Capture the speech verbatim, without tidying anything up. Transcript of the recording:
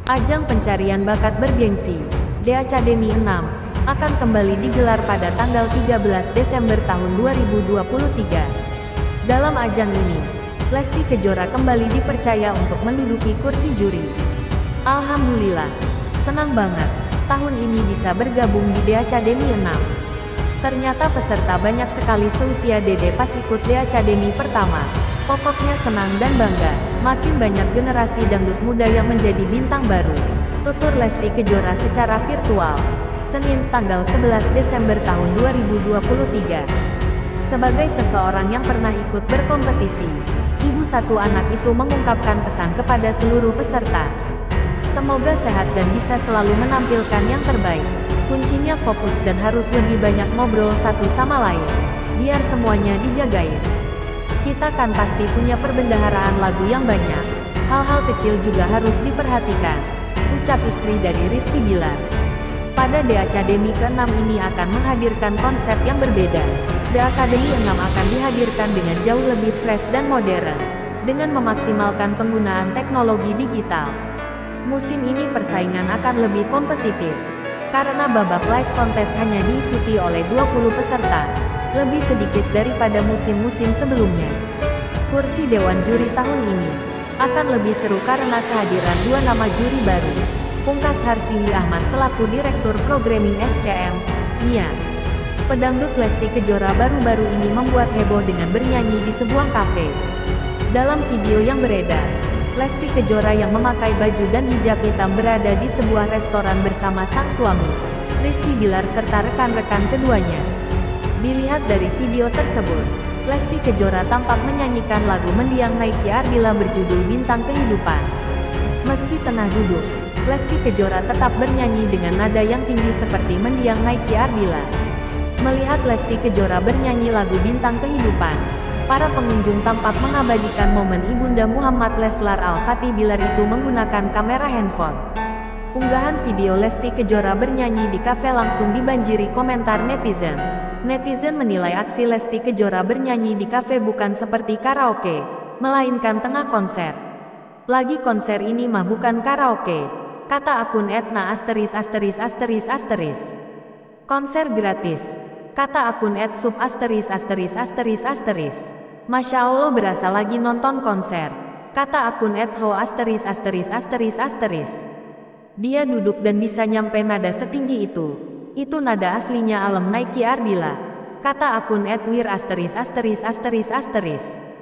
Ajang pencarian bakat bergengsi, The Academy enam, akan kembali digelar pada tanggal tiga belas Desember tahun dua ribu dua puluh tiga. Dalam ajang ini, Lesti Kejora kembali dipercaya untuk menduduki kursi juri. Alhamdulillah, senang banget, tahun ini bisa bergabung di The Academy enam. Ternyata peserta banyak sekali seusia Dede pas ikut The Academy pertama. Pokoknya senang dan bangga, makin banyak generasi dangdut muda yang menjadi bintang baru. Tutur Lesti Kejora secara virtual, Senin tanggal sebelas Desember tahun dua ribu dua puluh tiga. Sebagai seseorang yang pernah ikut berkompetisi, ibu satu anak itu mengungkapkan pesan kepada seluruh peserta. Semoga sehat dan bisa selalu menampilkan yang terbaik. Kuncinya fokus dan harus lebih banyak ngobrol satu sama lain, biar semuanya dijagain. Kita kan pasti punya perbendaharaan lagu yang banyak. Hal-hal kecil juga harus diperhatikan, ucap istri dari Rizky Bilar. Pada The Academy keenam ini akan menghadirkan konsep yang berbeda. The Academy enam akan dihadirkan dengan jauh lebih fresh dan modern, dengan memaksimalkan penggunaan teknologi digital. Musim ini persaingan akan lebih kompetitif, karena babak live contest hanya diikuti oleh dua puluh peserta, lebih sedikit daripada musim-musim sebelumnya. Kursi Dewan Juri tahun ini akan lebih seru karena kehadiran dua nama juri baru. Pungkas Harsiwi Ahmad selaku Direktur Programming S C M, Mia. Pedangdut Lesti Kejora baru-baru ini membuat heboh dengan bernyanyi di sebuah kafe. Dalam video yang beredar, Lesti Kejora yang memakai baju dan hijab hitam berada di sebuah restoran bersama sang suami, Rizky Bilar serta rekan-rekan keduanya. Dilihat dari video tersebut, Lesti Kejora tampak menyanyikan lagu mendiang Naiki Ardila berjudul Bintang Kehidupan. Meski tengah duduk, Lesti Kejora tetap bernyanyi dengan nada yang tinggi seperti mendiang Naiki Ardila. Melihat Lesti Kejora bernyanyi lagu Bintang Kehidupan, para pengunjung tampak mengabadikan momen Ibunda Muhammad Leslar Al-Fatih Bilar itu menggunakan kamera handphone. Unggahan video Lesti Kejora bernyanyi di kafe langsung dibanjiri komentar netizen. Netizen menilai aksi Lesti Kejora bernyanyi di kafe bukan seperti karaoke, melainkan tengah konser. Lagi konser ini mah bukan karaoke, kata akun Etna asteris asteris asteris asteris. Konser gratis, kata akun @sub asteris asteris asteris asteris. Masya Allah berasa lagi nonton konser, kata akun @ho asteris asteris asteris asteris. Dia duduk dan bisa nyampe nada setinggi itu. Itu nada aslinya Alam Naiki Ardila, kata akun @wir asteris asteris asteris asteris.